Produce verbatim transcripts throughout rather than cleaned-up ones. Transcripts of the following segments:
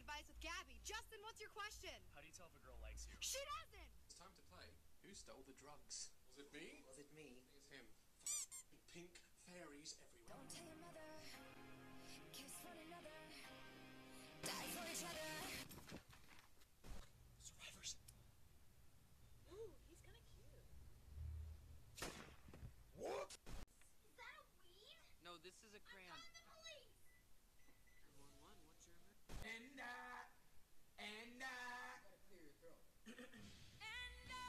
advice with Gabby. Justin, what's your question? How do you tell if a girl likes you? She doesn't! It's time to play. Who stole the drugs? Was it me? Was it me? It's him. Pink fairies everywhere. Don't tell your mother. Kiss one another. Die for each other. Survivors. Ooh, he's kind of cute. What? Is that a weed? No, this is a crayon. I'm calling the police. nine one one, what's your name? And uh, and uh. Gotta clear your throat. And uh,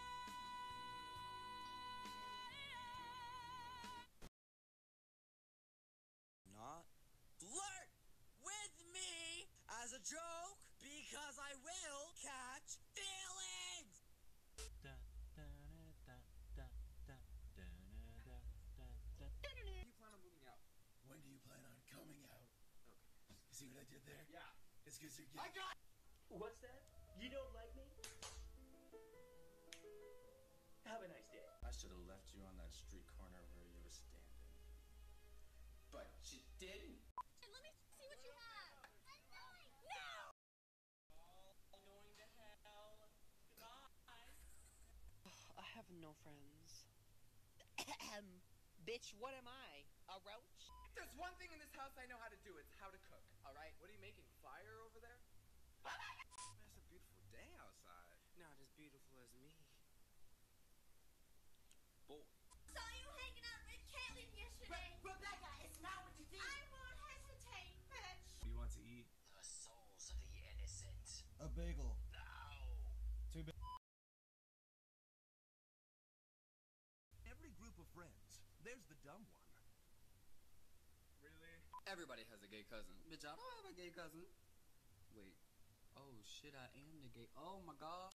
Not flirt with me as a joke because I will catch feelings. Da, da, da, da, da, da, da, da, da. Do you plan on moving out? When do you plan on coming out? Okay. You see what I did there? Yeah. It's because you're I getting... got. What's that? You don't like me? Have a nice day. I should have left you on that street corner where you were standing. But you didn't. let me see what you have. I'm going. No! All going to hell. Goodbye. I have no friends. Bitch, what am I? A roach? There's one thing in this house I know how to do. It's how to cook. All right. What are you making? Fire over there? It's a beautiful day outside. Not as beautiful as me. Boy. Saw you hanging out with Caitlin yesterday. Re Rebecca, it's not what you did. I won't hesitate, bitch. What do you want to eat? The souls of the innocent. A bagel. No. Two ba- Every group of friends, there's the dumb one. Really? Everybody has a gay cousin. Bitch, I don't have a gay cousin. Wait. Oh shit, I am the gay. Oh my god.